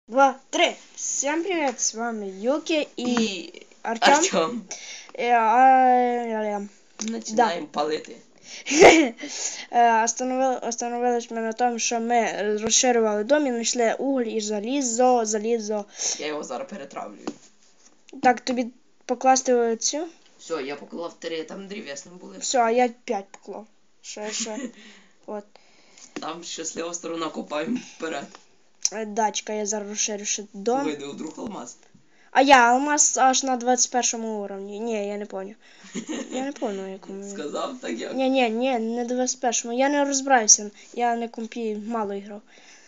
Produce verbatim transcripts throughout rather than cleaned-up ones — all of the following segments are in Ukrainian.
Два, три. Всем привет, с вами Юки и, И Артем. Артем. Э, а, Начинаємо палити. Е, остановили, остановились ми на тому, що ми розширювали дом і знайшли уголь і залізо, залізо. Я його зараз перетравлюю. Так, тобі покласти цю? Все, я поклав три, там древесні були. Все, а я п'ять поклав. Ще, ще. От. Там щаслива сторона, копаємо вперед. Е, Дачка, я зараз розширю ще дом. Вийде вдруг алмаз. А я алмаз аж на двадцять першому уровні. Ні, я не понял. Я не понял, якому він. Сказав так як. Ні, ні, ні, не двадцять першому. Я не розбираюся. Я на компі мало іграв.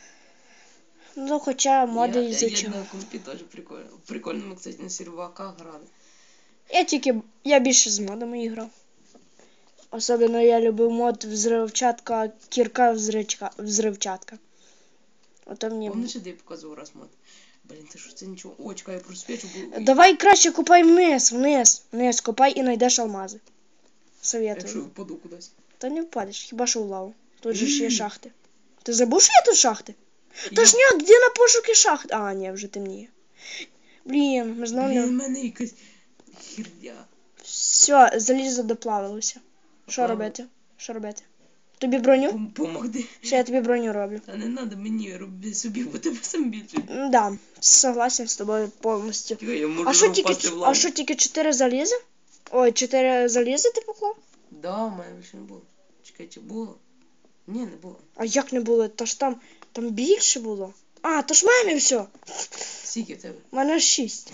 Ну, хоча моди я, ізучав. Я на компі теж прикольно. Прикольно ми, кстати, на серваках грали. Я тільки, я більше з модами іграв. Особливо я любив мод взривчатка, кірка взривчатка. взривчатка. Ото мені... Помниш, я тобі показував раз мод? Блін, ти що це нічого? О, чекай, я просвічу. Бо... Давай краще копай вниз, вниз, вниз копай і знайдеш алмази. Советую. Якщо впаду кудись. Та не впадеш, хіба що в лаву. Тут же ж є шахти. Ти забув, що є тут шахти? Та ж ні, де на пошуки шахт? А, ні, вже темніє. Блін, ми знову... Блін, в мене якась херня. Все, залізо доплавилося. Що робити? Що робити? Тобі броню? Пом- Помогти. Все, я тобі броню роблю. Та не треба мені, роби собі, бо тебе сам більше. М, Да, согласен з тобою повністю. Чекай, я можу А що тільки, впасти в лаву. а що тільки чотири залізи? Ой, чотири залізи ти поклав? Да, у мене більше не було. Чекай, чи було? Ні, не було. А як не було? Та ж там, там більше було. А, то ж в мене все. Скільки в тебе? У мене шість.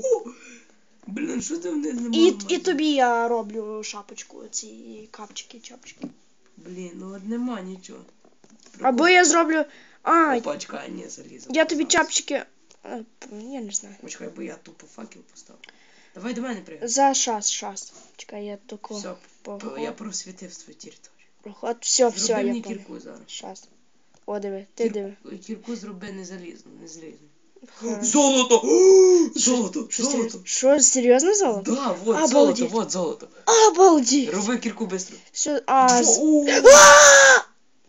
Блін, що ти вниз не І, можеш? і тобі я роблю шапочку, ці капчики, чапчики. Блін, ну от нема нічого. Або я зроблю... А, Опа, чекай, ні, залізо. я тобі поставив. чапчики... Е, Я не знаю. О, чекай, бо я тупо факел поставив. Давай до мене пригай. За шас, шас. Чекай, я тако... Все, Поход. я просвітив свою територію. Проход. Все, все, Зроби я мені понял. кірку зараз. Шас. О, диви, ти диви. Кір... Кірку зроби не залізну, не залізну. Хорошо. Золото! Золото! Що, Золото! серйозно? Що, серйозно золото? Да, вот Обалдеть. золото, вот золото. Обалдеть! Роби кірку быстро. Що, а... з- О, А!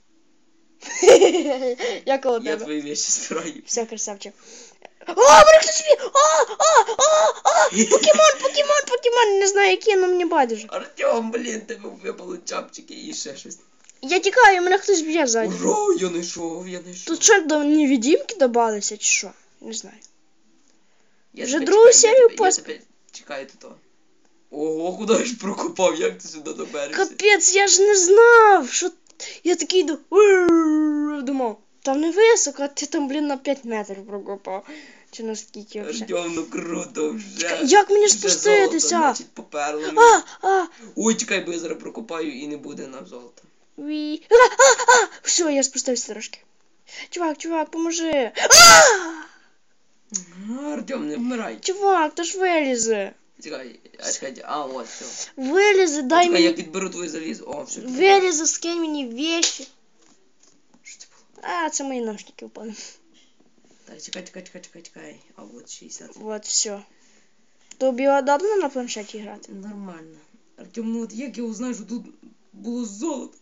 Я коло Я тебе. твої вещи збираю. Все, красавчик. О, мене хтось собі! А, а, а, а! Покемон, покемон, покемон! Не знаю, який, але мені байдуже. Артем, блін, тебе випали чапчики і ще щось. Я тікаю, мене хтось б'є ззаді. Ура, я знайшов, я знайшов. Тут що, до невидимки добавилися, чи що? Не знаю. Я вже тебе другу чекаю, серію я тебе- пос- Я тебе чекаю тут. Ого, куди я ж прокопав, як ти сюди доберешся? Капець, я ж не знав, що... Я такий йду... «Ур», думав, там не високо, а ти там, блін, на п'ять метрів прокопав. Чи на скільки вже. Артем, ну круто вже. Як мені Вже спуститися? золото, значить, поперло. А, а, Ой, чекай, бо я зараз прокопаю і не буде нам золота. ві... А, а, а! Все, я спустився трошки. Чувак, чувак, поможи. А! Артем, не вмирай. Чувак, то ж вилізе. Чекай, а чекай, а, от, все. Вилізе, дай Чекай, я мені... підберу твоє залізо. О, все. Вилізе, скинь мені вещи. Що це було? А, це мої наушники впали. Так, чекай, чекай, чекай, чекай, чекай. А от шістдесят. Вот, все. Тобі удобно на планшеті грати? Нормально. Артем, ну от як я узнаю, що тут було золото?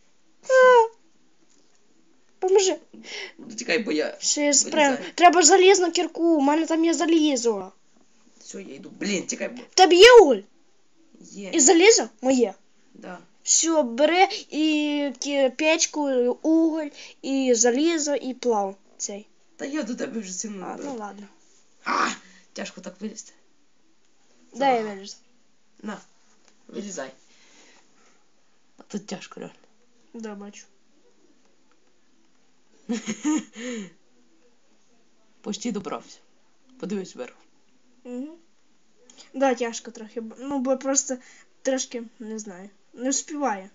Поможи. Ну, чекай, бо я... Все, я спрям. Вилізай. Треба залізну кірку, у мене там є залізо. Все, я йду. Блін, чекай, бо... В тебе є уголь? Є. І залізо? Моє. Да. Все, бери і кі- печку, і уголь, і залізо, і плав цей. Та я до тебе вже сильно А, ну набрав. ладно. А, тяжко так вилізти. Дай я вилізу. На, вилізай. А тут тяжко, реально. Да, бачу. Почти добрався. Подивись вверх. Угу. Да, тяжко трохи. б- Ну, бо просто трошки, не знаю, не вспіває.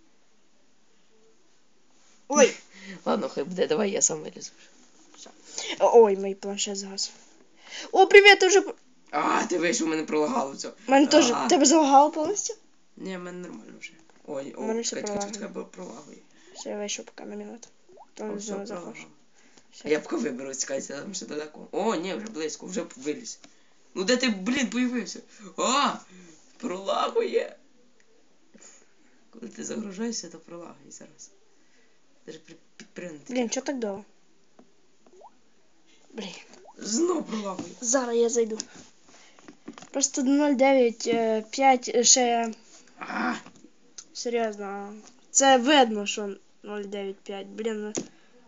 Ой! Ладно, хай буде, давай я сам вилізу. Ой, мій планшет згас. О, привіт, ти вже... п- А, ти вийшов, у мене пролагало все. Мене теж... А. Тебе залагало повністю? Ні, в мене нормально вже. Ой, У мене о, все чекай, чекай, пролагує. чекай, бо пролагує. Все, я вийшов поки на минуту. О, Там все, знову заходжу. пролагало. А я поки виберу, чекайте, там ще далеко. О, ні, вже близько, вже виліз. Ну де ти, блін, появився? А, пролагує. Коли ти загружаєшся, то пролагує зараз. Даже при- підпригнути. Блін, чого так довго? Блін. знов пролагує. Зараз я зайду. Просто нуль дев'ять п'ять ще А, серйозно. Це видно, що нуль дев'ять п'ять. Блін. ну.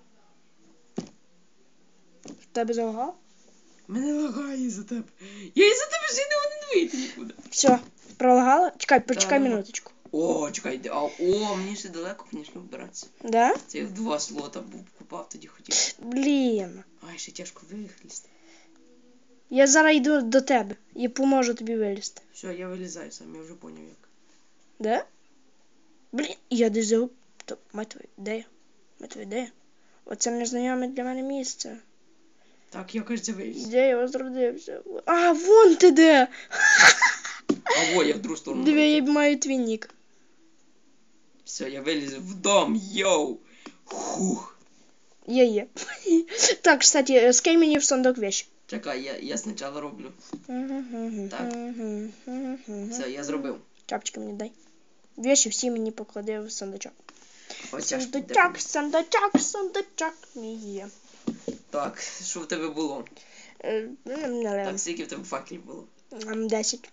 В тебе залагав? мене лагає за тебе. Я із-за тебе ще не можу вийти нікуди. Все, пролагало? Чекай, почекай нема. минуточку. О, чекай, а, о, мені ще далеко, звісно, вбиратися. Да? Це я в два слота був, купав, тоді хотів. Блін. Ай, ще тяжко вилізти. Я зараз йду до тебе і поможу тобі вилізти. Все, я вилізаю сам, я вже поняв як. Да? Блін, я десь загуб... Стоп, мать твою, де я? Мать твою, де я? Оце незнайоме для мене місце. Так, я, кажеться, виліз. Де я возродився? А, вон ти де! А во, я в другу сторону. Диви, я полетів. маю твій нік. Все, я виліз в дом, йоу. Хух. Є, є. Так, кстати, скинь мені в сундук вещи. Чекай, я, я спочатку роблю. Так. Все, я зробив. Чапчики мені дай. Вещи всі мені поклади в сундучок. Ось тяжко. Сундучок, сундучок, сундучок мій є. Так, що в тебе було? Е, м, не Так, скільки в тебе факелів було? Ем, десять.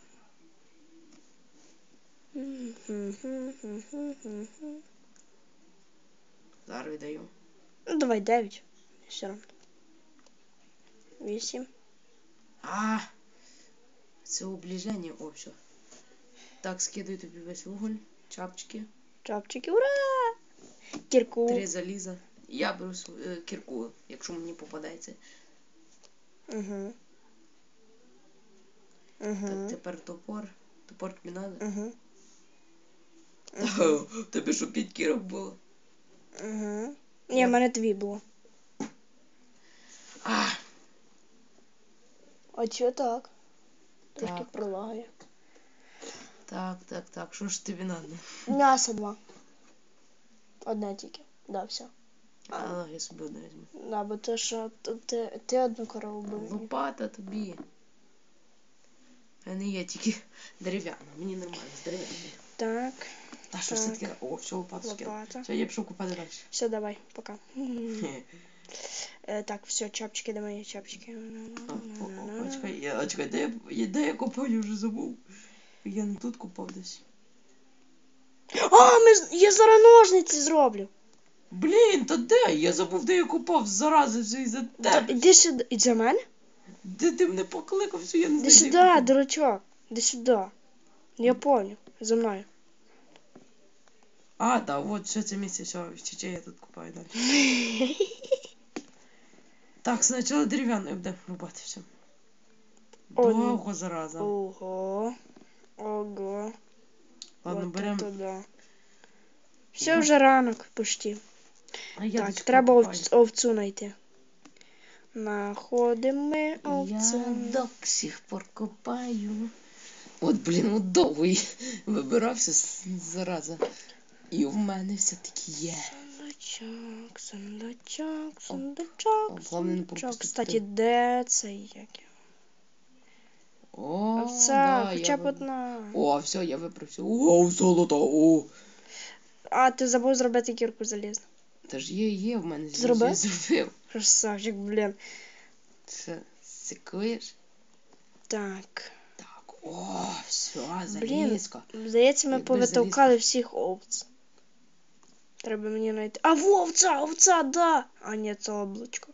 Зараз віддаю. Ну, давай дев'ять. Все равно. Вісім. А, це оближення, о, все. Так, скидаю тобі весь вуголь, чапчики, Чапчики, ура! Кірку. три заліза. Я беру св- е, кірку, якщо мені попадається. Угу. Так, Угу. тепер топор. Топор тобі надо? Угу. Угу. Тобі що п'ять кірок було? Угу. Ні, в мене дві було. А, А чого так? Трошки Так. пролагає. так, так, так, що ж тобі надо? М'ясо два. Одне тільки. Да, все. А, я собі одне візьму. Да, бо то, що т- ти, ти одну корову бив. Лопата тобі. А не є тільки дерев'яна. Мені нормально, з дерев'яною. Так, Та що все таке? О, все, лопату скинув. лопата. Все, я пішов купати далі. Все, давай, пока. Е, так, все, чапчики, де мої чапчики. А, о, о, а, чекай, я, а, чекай, де я, я, де я купав, я вже забув. Я не тут купав десь. А, ми, з- я зараз ножниці зроблю. Блін, та де? Я забув, де я купав, зарази, вже і за Та, тебе. іди сюди. І за мене? Де ти мене покликав, все, я не Іди знаю. де сюди, я купив. дурачок. Іди сюди. Я понял. За мною. А, да, от все це місце, все, ще я тут купаю далі. Так, спочатку дерев'яною буде рубати все. О, ні. Довго, зараза. Ого. Ого. Ладно, Вот беремо. это да. Все вже ранок почти. А я Так, десь треба покупаю. овц- овцу знайти. Находимо ми Я овцю. до сих пор копаю. От, блін, от довго я вибирався, с- зараза. І в мене все-таки є. Сундучок, сундучок, сундучок, О, головне не сундучок. пропустити. Кстати, де це як? О, Овця, да, хоча я б ви- одна. О, все, я виправся. О, золото, о. А, ти забув зробити кірку залізну. Та ж є, є в мене. Зробив? Я зробив. Красавчик, блін. Це сикуєш? Так. Так, о, все, Блін, залізка. здається, ми Якби повитовкали всіх овць. Треба мені знайти. А, вовця, овця, да! А, ні, це облачко.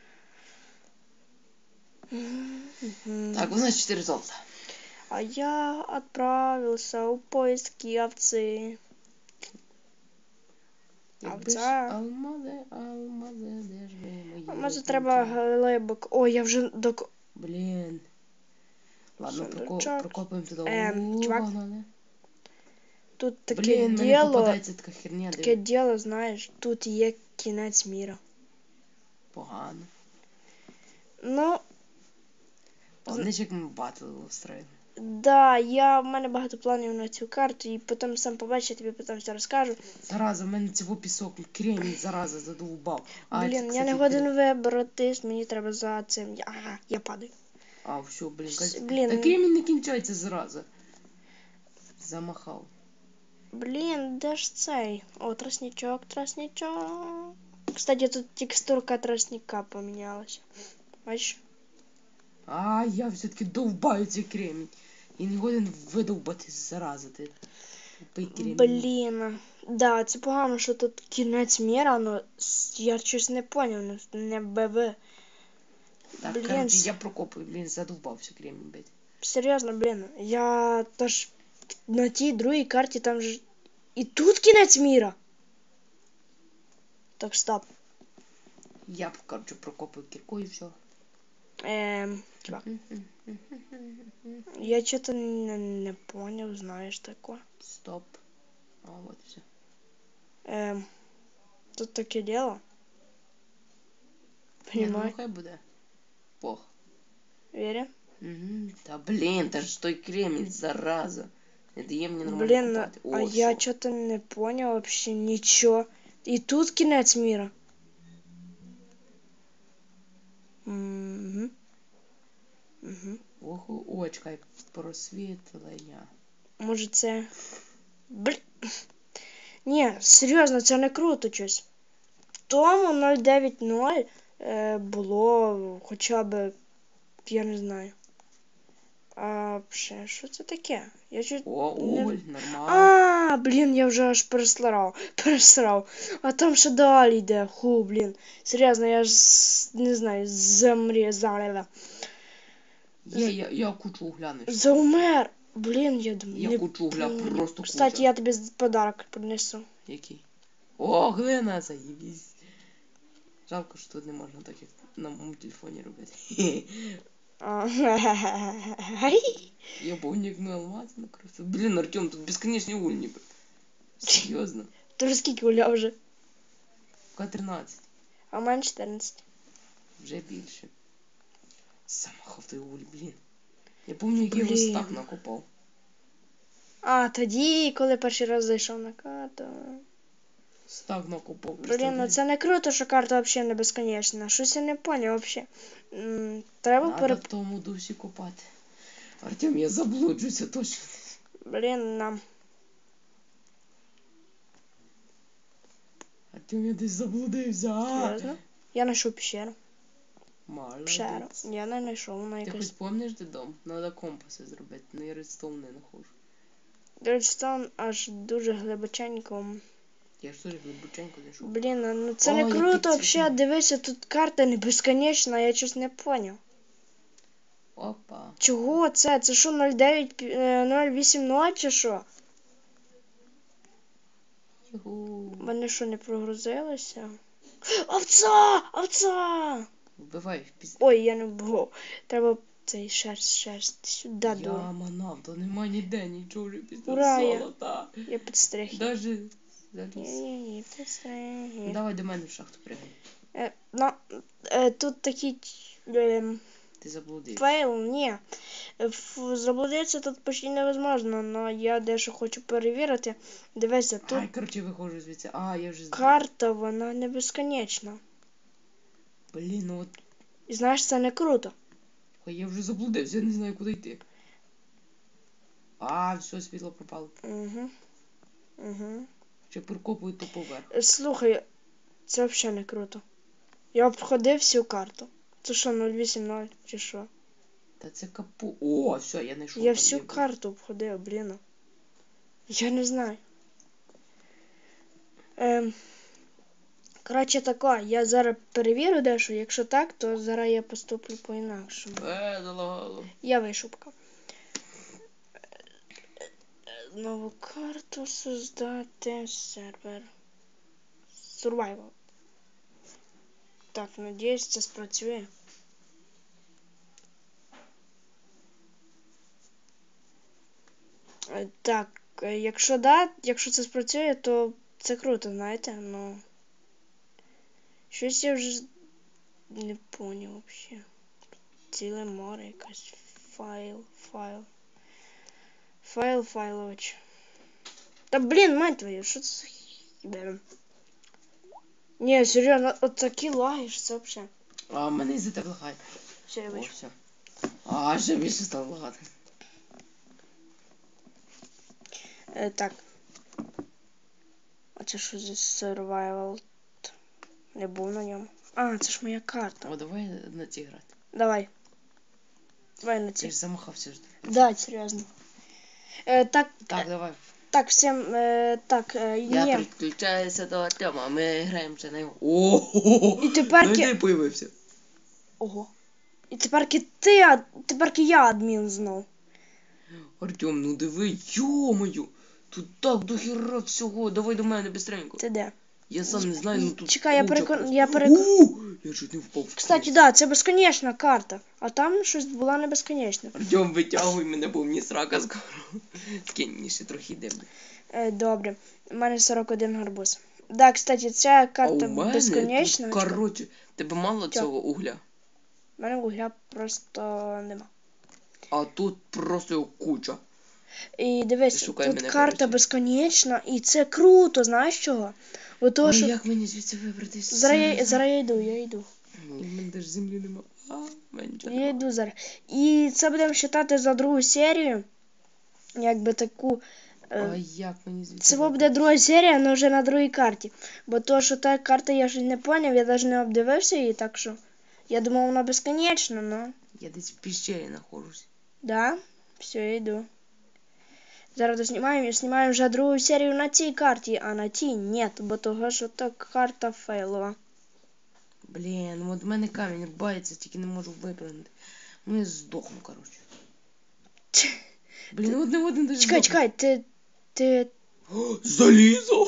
Так, у нас чотири золота. А я отправился у поиски овцы. Якби ж Овця. алмази, алмази, де ж ви мої? А може родинки? треба глибоко. О, я вже до... Блін. Ладно, проко... Сундучок. прокопаємо туди. Ем, О, чувак. погнали. Тут таке Блін, мені діло. попадається така херня, Таке де діло, знаєш, тут є кінець міра. погано. Ну, Пам'ятаєш, як ми батл устроїли? да, я, в мене багато планів на цю карту, і потім сам побачиш, я тобі потім все розкажу. Зараза, в мене цього пісок, кремінь, зараза, задовбав. А, Блін, це, я не кстати, годен вибратись, мені треба за цим. Ага, я падаю. А, все, блін, С- кажеться. блін. Та кремінь не кінчається, зараза. Замахав. Блін, де ж цей? О, тростничок, тростничок. Кстати, тут текстурка тростника помінялася. Бачиш? А, я все-таки довбаю цей кремінь. І не годен видовбати, зараза ти. Тупий кремінь. Блін. Да, це погано, що тут кінець міра, но с- я щось не поняв, не, не БВ. Так, Блін, короче, с- я прокопаю, блін, задовбався кремінь бити. серйозно, блін. Я теж на тій другій карті там ж. І тут кінець міра. Так, стоп. Я, короче, прокопаю кірку і все. Ем, чувак, я что-то не, не понял, знаешь такое. Стоп. А, вот все. Эм, тут таке дело. Ні, ну Понимаю, хай буде. Пох. верю. Угу. Та блін, та ж той кремінь, зараза. Не дає мені нормально Блин, купати. О, а я все. что-то не понял вообще ничего. И тут кінець мира. Угу. Угу. Ох, о, чекай, просвітлення. Може це... Блін. Ні, серйозно, це не круто щось. В тому нуль дев'ять нуль е, було хоча б, я не знаю. А ще, що це таке? Я чуть О, не... уголь, нормально. А, блін, я вже аж пересрав. Пересрав. А там ще далі йде. Ху, блін. Серйозно, я ж с- не знаю, замрізала. Є, я, я кучу угля знайшов. Заумер. Блін, я думаю. Я не кучу угля, понял. просто Кстати, куча. я тобі з- подарок принесу. Який? О, глина, заїбісь. Жалко, що тут не можна так, як на моєму телефоні робити. А, Я помню, на алмаз накрився. Блін, Артем, тут безконечні уголь ніби. Серйозно? Ти вже скільки гуляв вже? Ка тринадцять. А в мене чотирнадцять. Вже більше. Самоховтий уголь, блін. Я пам'ятаю, як я його Блін. стак накопав. А, тоді, коли перший раз зайшов на карту. Стак накопав. Блін, ну представляєш? це не круто, що карта взагалі не безконечна. Щось я не поняв взагалі. М, Треба Надо пере... в тому дусі копати. Артем, я заблуджуся точно. Блін, нам. Артем, я десь заблудився. А! Серйозно? Я знайшов пещеру. Пещеру. Молодець. Я не знайшов, вона Ти хоч якась. помниш, де дом? Надо компаси зробити, але я редстоун не знаходжу. Редстоун аж дуже глибоченько. Я ж теж глибоченько зайшов. Блін, ну це О, не я круто підсвітив. взагалі. Дивися, тут карта не безконечна, я щось не поняв. Опа. Чого це? Це що нуль дев'ять е, нуль вісім нуль чи що? Югу. Вони що, не прогрузилися? Овца! Овца! Вбивай, пізд... Ой, я не вбив. Треба цей шерсть, шерсть. Сюди Я дур. манав, то нема ніде нічого вже після Ура, я- золота. Я підстриг. Даже заліз. Ні-ні-ні, підстриг. Давай до мене в шахту пригай. Е, ну, е, тут такий е, Ти заблудився. фейл, ні. Ф- Заблудитися тут почти невозможно, але я дещо хочу перевірити. Дивися, тут Ай, короче, виходжу звідси. А, я вже... карта, вона не безконечна. Блін, ну от... І знаєш, це не круто. Ой, я вже заблудився, я не знаю, куди йти. А, все, світло пропало. Угу. Угу. Ще прикопую то поверх. Е, Слухай, це взагалі не круто. Я обходив всю карту. Це що, нуль вісім нуль чи що? Та це капу... О, все, я знайшов. Я там всю є. карту обходив, блін. Я не знаю. Ем, коротше тако, я зараз перевірю дещо. Якщо так, то зараз я поступлю по-інакшому. Е, залагало. Я вийшов поки. Нову карту создати. Сервер. Survival. Так, надіюсь, це спрацює. Е, Так, е, якщо да, якщо це спрацює, то це круто, знаєте, ну. Щось я вже не поняв взагалі. Ціле море якась. Файл, файл. Файл, файлович. Та блін, мать твою, що це за хібе? Ні, серйозно, от такі лаги, що це взагалі. А, мене із-за тебе лагає. Все, я О, вийшов. все. А, ще більше стало лагати. Е, так. А це що за survival? Не був на ньому. А, це ж моя карта. О, давай на ці грати. Давай. Давай на Ти ці. ж замахався ж. Да, серйозно. Е, так, Так, давай. так, всім, е, так, е, Я ні. підключаюся до Артема, ми граємо ще на його. О-хо-хо! І тепер Ну ки- де появився? Ого. І тепер ти, а тепер я адмін знов. Артем, ну диви, йо-моє! Тут так дохера всього, давай до мене бистренько. Це де? Я сам не знаю, ну тут Чекай, я куча перекон- просто. я перекон- У, я чуть не впав. в Кстати, книжку. да, це безконечна карта. А там щось була не безконечна. Артем, витягуй мене, бо мені срака скоро. Скинь мені ще трохи йдемо. Е, добре. У мене сорок один гарбуз. Да, кстати, ця А карта у мене безконечна. тут, коротше, тебе мало Чо? цього угля? У мене вугля просто нема. А тут просто його куча. І дивись, Шукай тут мене, карта коротше. безконечна, і це круто, знаєш чого? Бо того, А що... як мені звідси вибратися? Зараз я, зараз я йду, я йду. Ні, в мене теж землі нема. А, в мене нічого Я нема. йду зараз. І це будемо вважати за другу серію. Якби таку. А Е, як мені звідси це буде вибратися? друга серія, але вже на другій карті. Бо то, що та карта я ж не поняв, я навіть не обдивився її, так що. Я думав, вона безконечна, но. Я десь в піщері знаходжусь. Да, все, я йду. Зараз доснімаємо і знімаємо вже другу серію на цій карті, а на тій ні, бо того, що та карта фейлова. Блін, от в мене камінь рубається, тільки не можу випрыгнути. Ну я здохну, коротше. Блін, один в один даже Чекай, здохну. чекай, ти. ти. О, залізо!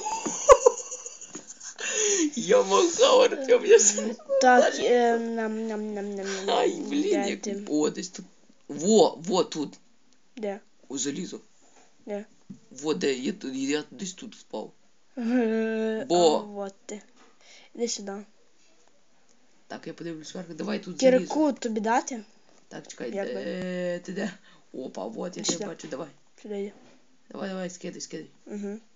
Я махав, Артем, я все. Так, е, нам, нам, нам, нам, нам. Ай, блін, Де як... ти? О, десь тут. Во, во, тут. Де? О, залізо. Де? Во, де, я, тут- я десь тут впав. Е, Бо. а, Вот ти. Іди сюди. Так, я подивлюсь вверх. Давай тут залізо. Кірку тобі дати? Так, чекай, Як би? де, ти де? Опа, вот, я Сюди. тебе бачу, давай. Сюди йди. Давай, давай, скидай, скидай. Угу. Я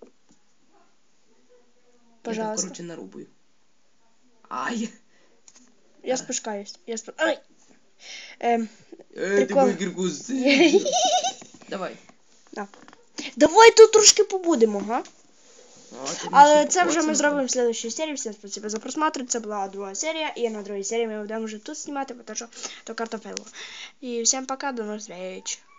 так, Пожалуйста. короче, нарубую. Ай! Я спускаюсь. Я спу... Ай! Ем, Е, ти Прикол. мою кірку з... Давай. давай тут трошки побудемо, га? А, ти Але мені це ще вже ми покоцано. зробимо в следующій серії. Всім спасибо за просмотр. Це була друга серія. І на другій серії ми будемо вже тут знімати, тому що то карта фейлова. І всім пока, до нових зустріч.